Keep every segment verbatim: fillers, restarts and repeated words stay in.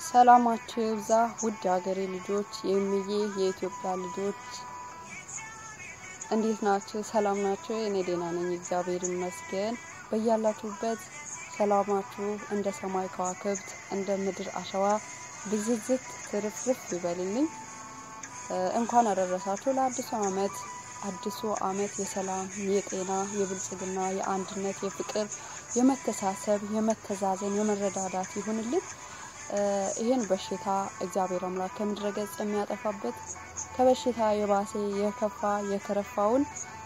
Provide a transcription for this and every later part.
ሰላማችሁ ይብዛ ውድ ሀገሬ ልጆች የሚዬ የኢትዮጵያ ልጆች እንዴት ናችሁ ሰላም ናችሁ እኔ ደህና ነኝ እግዚአብሔር ይመስገን በእያላችሁበት ሰላማችሁ እንደ ሰማይ ከዋክብት እንደ ምድር አሸዋ ብዝዝት ትርፍርፍ ይበልልኝ እንኳን አደረሳችሁ ለአዲሱ አመት አዲሱ አመት የሰላም የጤና የብልጽግና የአንድነት የፍቅር የመተሳሰብ የመተዛዘን የመረዳዳት ይሁንልን ይሄን በሽታ እግዚአብሔር አምላክ ከምድረገጽ የሚያጠፋበት ከበሽታ የባሰ የከፋ የከረፋውን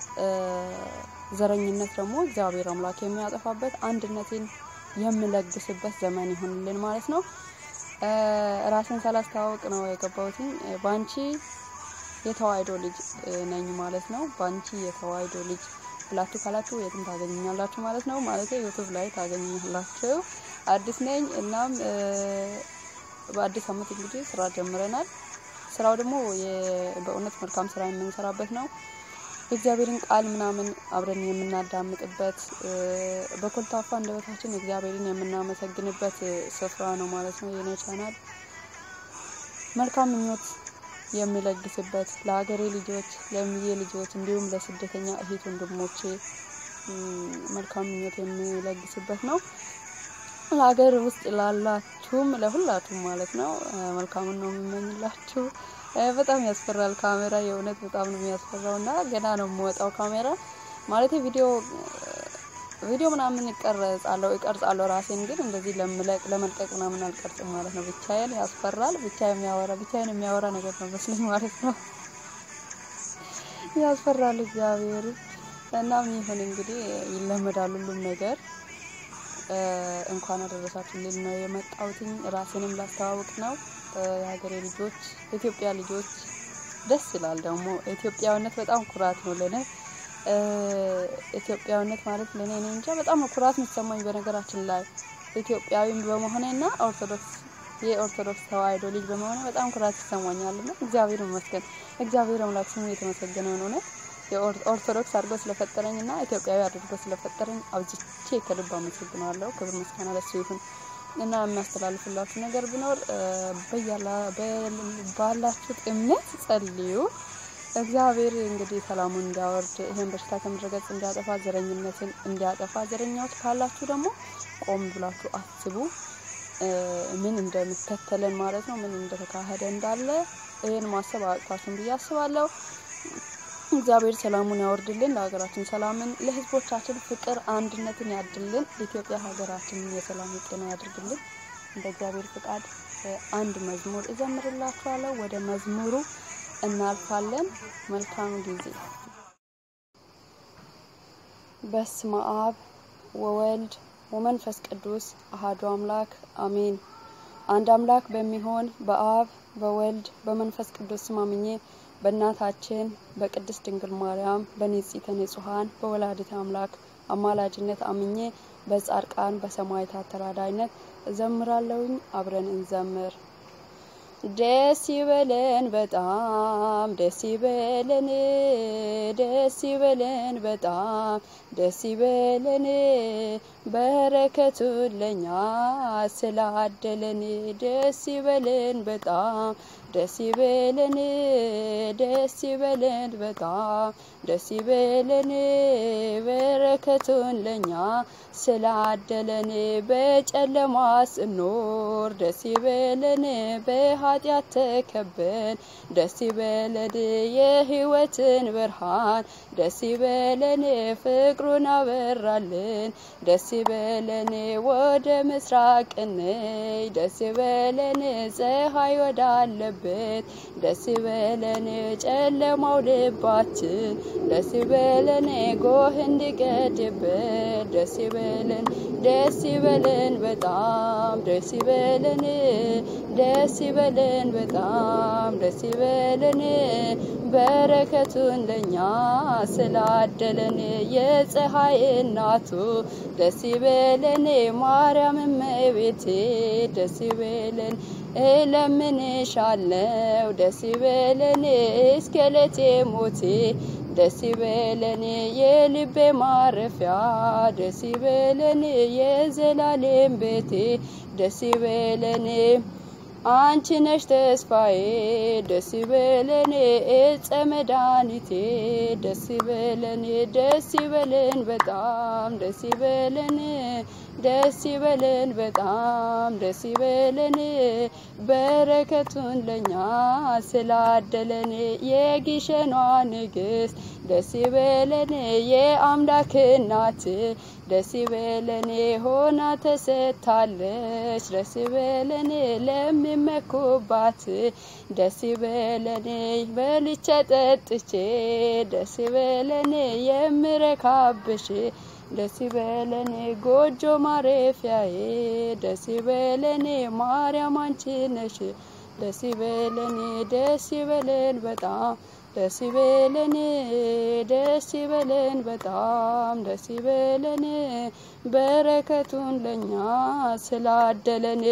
ዘረኝነት ደግሞ እግዚአብሔር አምላክ የሚያጠፋበት አንድነትን የሚለግስበት ዘመን ይሁንልን ማለት ነው ራስን ሳላስተዋወቅ ነው የገባሁት ባንቺ የተዋይዶ ልጅ ነኝ ማለት ነው ባንቺ የተዋይዶ ልጅ ብላችሁ ካላችሁ የትም ታገኙኛላችሁ ማለት ነው ማለት ዩቲዩብ ላይ ታገኙኛላችሁ አዲስ ነኝ እናም በአዲስ አመት እንግዲህ ስራ ጀምረናል ስራው ደግሞ በእውነት መልካም ስራ የምንሰራበት ነው እግዚአብሔርን ቃል ምናምን አብረን የምናዳምጥበት በኮልታፋ እንደበታችን እግዚአብሔርን የምናመሰግንበት ስፍራ ነው ማለት ነው የኔ ቻናል መልካም ምኞት የሚለግስበት ለሀገሬ ልጆች ለሚዬ ልጆች እንዲሁም ለስደተኛ እህት ወንድሞቼ መልካም ምኞት የሚለግስበት ነው ለሀገር ውስጥ ላላችሁም ለሁላችሁም ማለት ነው መልካም ነው የምመኝላችሁ በጣም ያስፈራል ካሜራ የእውነት በጣም ነው የሚያስፈራውና ገና ነው የምወጣው ካሜራ ማለት ቪዲዮ ቪዲዮ ምናምን ይቀርጻለሁ ይቀርጻለሁ ራሴን ግን እንደዚህ ለምለቅ ለመልቀቅ ምናምን አልቀርጽም ማለት ነው ብቻዬን ያስፈራል ብቻዬን የሚያወራ ብቻዬን የሚያወራ ነገር ነው መስለኝ ማለት ነው ያስፈራል እግዚአብሔር እና ምን ይሁን እንግዲህ ይለመዳል ሁሉም ነገር እንኳን አደረሳችሁ ልል ነው የመጣሁትኝ ራሴንም ላስተዋውቅ ነው የሀገሬ ልጆች ኢትዮጵያ ልጆች ደስ ይላል ደግሞ ኢትዮጵያውነት በጣም ኩራት ነው ለኔ ኢትዮጵያውነት ማለት ለኔ እኔ እንጃ በጣም ኩራት የሚሰማኝ በነገራችን ላይ ኢትዮጵያዊም በመሆኔና ኦርቶዶክስ የኦርቶዶክስ ተዋህዶ ልጅ በመሆኔ በጣም ኩራት ይሰማኛልና እግዚአብሔር ይመስገን እግዚአብሔር አምላክ ስሙ የተመሰገነ ነው የኦርቶዶክስ አድርጎ ስለፈጠረኝና ኢትዮጵያዊ አድርጎ ስለፈጠረኝ አብዝቼ ከልብ አመሰግናለሁ ክብር ምስጋና ለሱ ይሁን እና የሚያስተላልፍላችሁ ነገር ቢኖር በያላ ባላችሁ እምነት ጸልዩ እግዚአብሔር እንግዲህ ሰላሙን እንዲያወርድ ይሄን በሽታ ከምድረገጽ እንዲያጠፋ ዘረኝነትን እንዲያጠፋ ዘረኛዎች ካላችሁ ደግሞ ቆም ብላችሁ አስቡ ምን እንደምትከተለን ማለት ነው ምን እንደተካሄደ እንዳለ ይሄን ማሰብ አቅታችሁን በያስባለሁ እግዚአብሔር ሰላሙን ያወርድልን ለሀገራችን ሰላምን ለህዝቦቻችን ፍቅር አንድነትን ያድልን ኢትዮጵያ ሀገራችንን የሰላም የጤና ያድርግልን እንደ እግዚአብሔር ፍቃድ አንድ መዝሙር እዘምርላችኋለሁ ወደ መዝሙሩ እናልፋለን መልካም ጊዜ በስመ አብ ወወልድ ወመንፈስ ቅዱስ አሐዱ አምላክ አሜን አንድ አምላክ በሚሆን በአብ በወልድ በመንፈስ ቅዱስ ስም አምኜ በእናታችን በቅድስት ድንግል ማርያም በንጽሕተ ንጹሃን በወላዲተ አምላክ አማላጅነት አምኜ በጻድቃን በሰማዕታት ተራዳይነት እዘምራለሁኝ አብረን እንዘምር ደስ ይበለን በጣም ደስ ይበለን ደስ ይበለን በጣም ደስ ይበለን በረከቱ ለኛ ስላደለን ደስ ይበለን በጣም ደስ ይበለን ደስ ይበለን በጣም ደስ ይበለን በረከቱን ለኛ ስላደለን በጨለማ ስንኖር ደስ ይበለን በኃጢአት ተከበን ደስ ይበለን የሕይወትን ብርሃን ደስ ይበለን ፍቅሩን አበራልን ደስ ይበለን ወደ ምስራቅ እንይ ደስ ይበለን ፀሐይ ወዳለበት ደስ ይበለን ጨለማው ልባችን ደስ ይበለን ጎህ እንዲቀድበት ደስ ይበለን ደስ ይበለን በጣም ደስ ይበለን ደስ ይበለን በጣም ደስ ይበለን በረከቱን ለኛ ስላደለን የፀሐይ እናቱ ደስ ይበለን ማርያም እመቤቴ ደስ ይበለን እለምንሻለሁ ደስ ይበለን እስከለቴ ሞቴ ደስ ይበለን የልቤ ማረፊያ ደስ ይበለን የዘላለም ቤቴ ደስ ይበለን አንቺ ነሽ ተስፋዬ ደስ ይበለን እፀ መድኃኒቴ ደስ ይበለን ደስ ይበለን በጣም ደስ ይበለን ደስ ይበለን በጣም ደስ ይበለን በረከቱን ለኛ ስላደለን የግሸኗ ንግስት ደስ ይበለን የአምላክ እናት ደስ ይበለን ሆና ተሰጥታለች ደስ ይበለን ለሚመኩባት ደስ ይበለን በልቼ ጠጥቼ ደስ ይበለን የምረካብሽ ደስ ይበለን ጎጆ ማረፊያዬ ደስ ይበለን ማርያም አንቺ ነሽ ደስ ይበለን ደስ ይበለን በጣም ደስ ይበለን ደስ ይበለን በጣም ደስ ይበለን በረከቱን ለኛ ስላደለን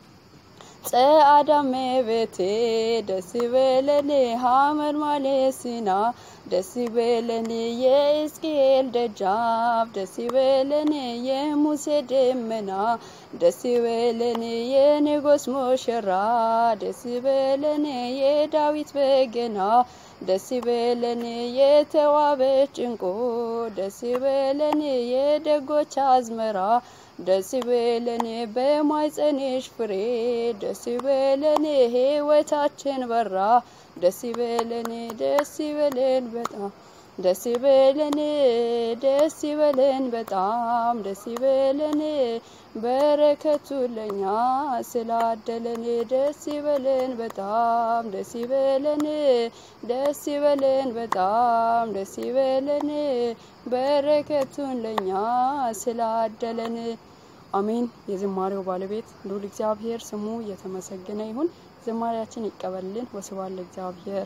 ጸአዳሜ ቤቴ ደስ ይበለን ሐመር ማለሲና ደስ ይበለን የሕዝቅኤል ደጃፍ ደስ ይበለን የሙሴ ደመና ደስ ይበለን የንጉስ ሙሽራ ደስ ይበለን የዳዊት በገና ደስ ይበለን የተዋበች ዕንቁ ደስ ይበለን የደጎች አዝመራ ደስ ይበለን በማኅፀንሽ ፍሬ ደስ ይበለን ሕይወታችን በራ ደስ ይበለን ደስ ይበለን በጣም ደስ ይበለን ደስ ይበለን በጣም ደስ ይበለን በረከቱ ለኛ ስላደለን ደስ ይበለን በጣም ደስ ይበለን ደስ ይበለን በጣም ደስ ይበለን በረከቱን ለኛ ስላደለን አሜን። የዝማሬው ባለቤት ልዑል እግዚአብሔር ስሙ የተመሰገነ ይሁን። ዝማሬያችን ይቀበልን። ወስብሐት ለእግዚአብሔር።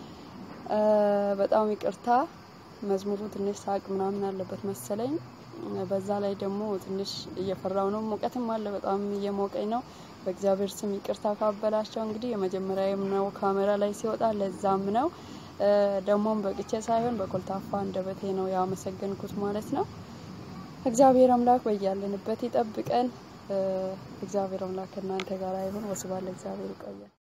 በጣም ይቅርታ መዝሙሩ ትንሽ ሳቅ ምናምን አለበት መሰለኝ። በዛ ላይ ደግሞ ትንሽ እየፈራው ነው፣ ሙቀትም አለ፣ በጣም እየሞቀኝ ነው። በእግዚአብሔር ስም ይቅርታ ካበላቸው። እንግዲህ የመጀመሪያዬም ነው ካሜራ ላይ ሲወጣ፣ ለዛም ነው ደሞም በቅቼ ሳይሆን በኮልታፋ አንደበቴ ነው ያመሰገንኩት ማለት ነው። እግዚአብሔር አምላክ በያለንበት ይጠብቀን። እግዚአብሔር አምላክ ከእናንተ ጋር ይሁን። ወስብሐት ለእግዚአብሔር። ይቆያል።